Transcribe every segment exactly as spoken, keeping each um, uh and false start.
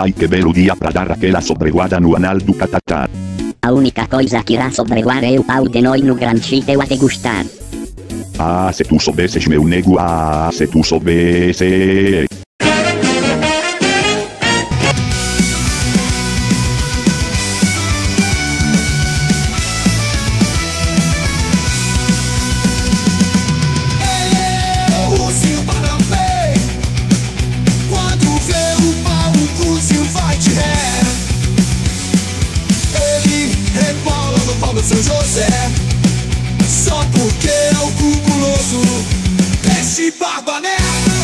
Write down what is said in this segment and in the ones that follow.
Ai que belo dia pra dar aquela sobrevoada no anal do catatá. A única coisa que irá sobrevoar é o pau de nós no Grand Chiteu a degustar. Ah, se tu soubesses meu nego, ah, se tu soubesses. Seu José, só porque é o cuculoso, este Barbané.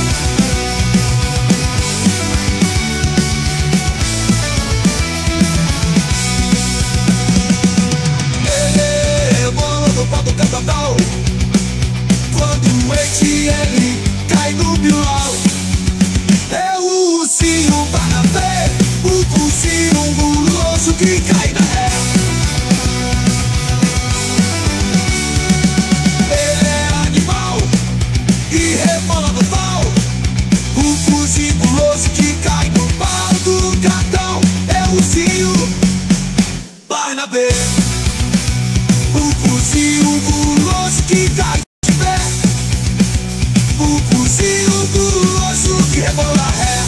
Ele é bola do pau do catatal, quando o Etienne cai no bilau. É o ursinho Barnabé, o cursinho guloso que cai na ré. Barnabé, o cozinho guloso que cai de pé, o cozinho guloso que rebola ré.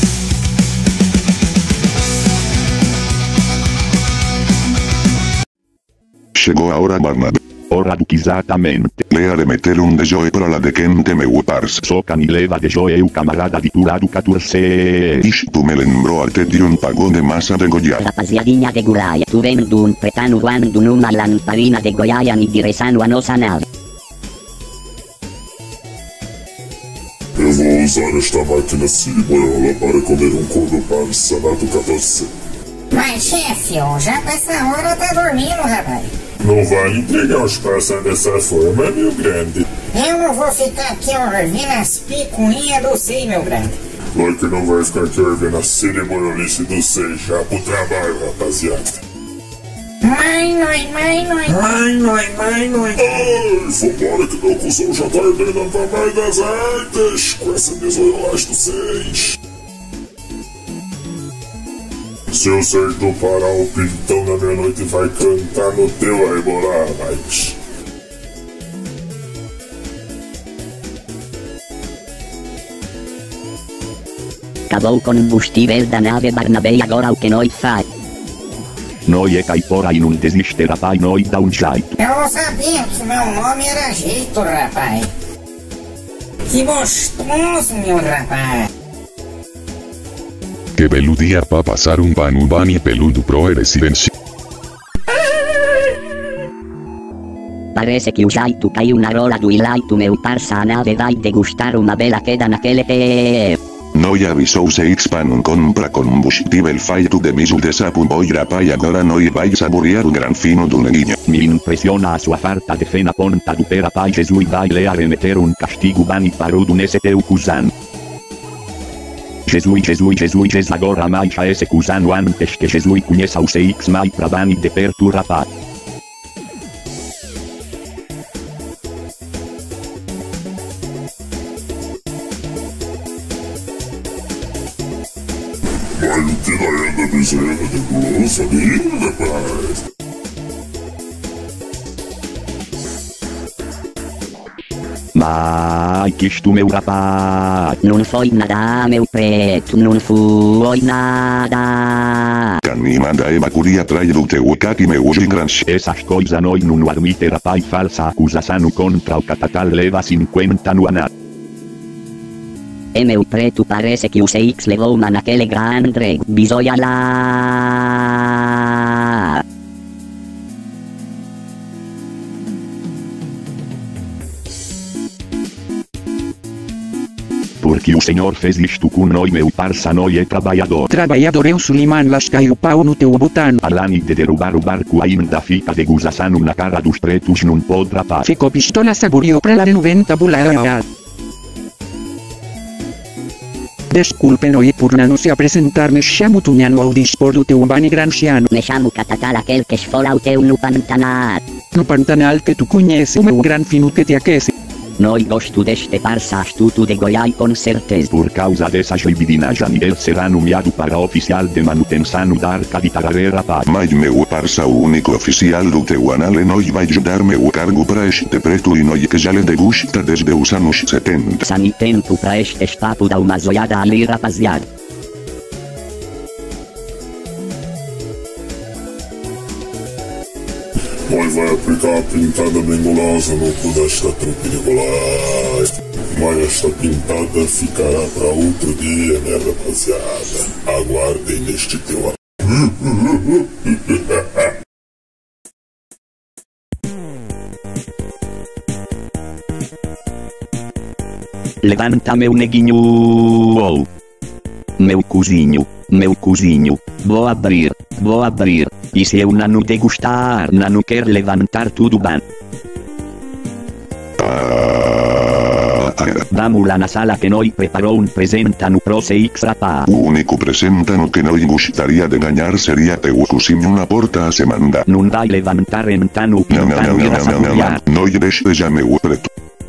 Chegou a hora, Barnabé. Hora do que exatamente. Lea de meter um de joe pra lá de quente meu parça. Só que me leva de joe o camarada de turado catorze. Ixi, tu me lembrou até de um pagode de massa de Goiás. Rapaziadinha de Gulaia, tu vendo um pretano voando numa lamparina de Goiânia em direção à nossa nave. Eu vou usar esta máquina ciriboiola para comer um corno pança na do catorze. Mas chefe, ó, já com essa hora tá dormindo, rapaz. Não vai entregar os passas dessa forma, meu grande. Eu não vou ficar aqui ouvindo as picuinhas do sei, meu grande. Claro que não vai ficar aqui ouvindo a ciriboiolice do sei já pro trabalho, rapaziada. Mãe, nós, mãe, nós. Mãe, nós, mãe, nós. Ai, vambora que meu cuzão já tá ardendo pra mais das artes com essa desoiolagem do seis. Se eu certo parar o pintão na meia-noite vai cantar no teu a rebolar, rapaz. Acabou o combustível da nave Barnabé e agora o que nós faz? Nós é caipora e não desiste, rapaz, nós dá um jeito. Eu não sabia que meu nome era jeito, rapaz. Que gostoso, meu rapaz. Que belo dia pra passar um pano bani peludo pro residência. Parece que o jeito caiu na rola do ilaito, meu parça, a nave vai degustar uma bela queda naquele pé. Noi avisou Seix pra não comprar combustível feito de miso de sapo boi rapaz e agora noi vai saborear o gran fino do neguinho. Me impressiona a sua farta de fé na ponta do pé, rapaz, Jesus vai lhe arremeter um castigo bani parudo nesse teu cuzão. Jesus, Jesus, Jesus, Jesus, agora mais a esse cuzano antes que Jesus conheça o Seix mais pra bani de perto, rapaz. Vai o que daí anda bezerra de gulosa, menino, rapaz. Mas que isto, meu rapaz? Não foi nada, meu preto, não foi nada. Canimanda é bacuri atrás do teu caqui meu gigante. Essas coisas nós não admite, rapaz, falsa acusação contra o catatal leva cinquenta no anal. E meu preto, parece que o Seix levou uma naquele grande bisoia lá. Porque o senhor fez isto com nós, meu parça, nós é trabalhador. Trabalhador é o Suliman, lascai o pau no teu botano. Além de derrubar o barco ainda fica de gozação na cara dos pretos, não pode, rapaz. Ficou pistola saboreou pra lá de noventa bular. Desculpe noi por não se apresentar, me chamo Tunhano ao dispor do teu bani granciano. Me chamo Catatal, aquele que esfola o teu no Pantanal. No Pantanal que tu conhece o meu gran fino que te aquece. Noi gosto deste parça astuto de Goiás com certeza. Por causa dessas libidinas Janiel será nomeado para oficial de manutenção da Arca de Tararé, rapaz. Mas meu parça, o único oficial do teu anal e nós vai dar meu cargo pra este preto e nós que já lhe degusta desde os anos setenta. Sem tempo pra este papo, dá uma zoiada ali, rapaziada. Nós vai aplicar a pintada bem golosa no cu desta trupe de Goiás. Mas esta pintada ficará pra outro dia, né, rapaziada? Aguardem neste teu... Levanta meu neguinho, oh. Meu cozinho, meu cozinho, vou abrir, vou abrir, e se eu não degustar, não quer levantar tudo bem. Vamos lá na sala que nós preparou um presente no Pro C X, rapaz. O único presente no que nós gostaria de ganhar seria teu cozinho na porta a semana. Não vai levantar então o Não, não, não, não, não, não, não, não, não deixe já meu preto.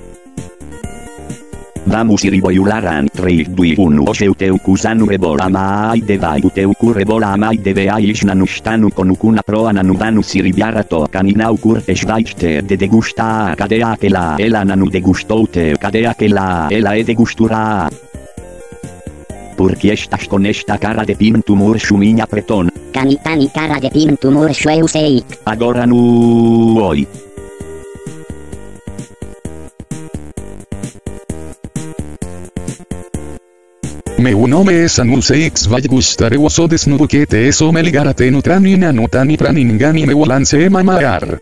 Vamos riboiular em três, dois, um. Hoje o teu cuzano rebola mai de vai. O teu cu rebola mai de veais na no stano com o cu na proa na no vano se ribiar a to. Canina o curtes vai ter de degustar. Cadê aquela? Ela não degustou teu. Cadê aquela? Ela é degusturá. Porque estás com esta cara de pinto murcho, minha pretona? Canitani cara de pinto murcho, eu sei. Agora no oi. Meu nome é Sanu C X, vai gostar, eu sou desnudo que te sou me ligar até no trani na no tani pra ninguém meu lance mamar.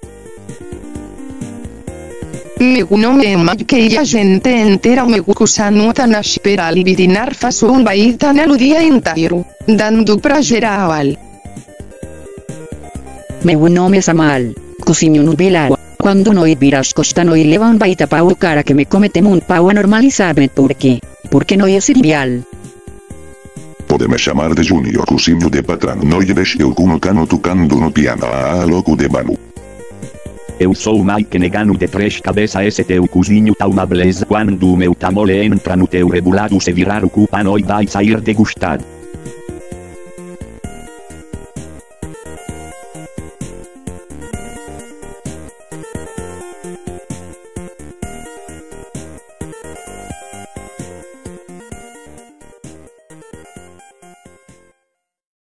Meu nome é Mike e a gente inteira me gusta no tanash para libidinar faço um baita no dia inteiro, dando pra geral. Meu nome é Samal, cozinho no Belar. Quando noi viras costa noi leva um baita pau cara que me cometemos um pau anormal e sabe por quê? Porque noi é trivial. Pode me chamar de Junior, cozinho de patrão. Noi deixe o cu no cano tocando no piano. Ah, louco de banu. Eu sou o Mike negano de três cabeças, esse teu cozinho tá uma beleza. Quando o meu tamole entra no teu rebolado se virar o cu pra noi vai sair degustado.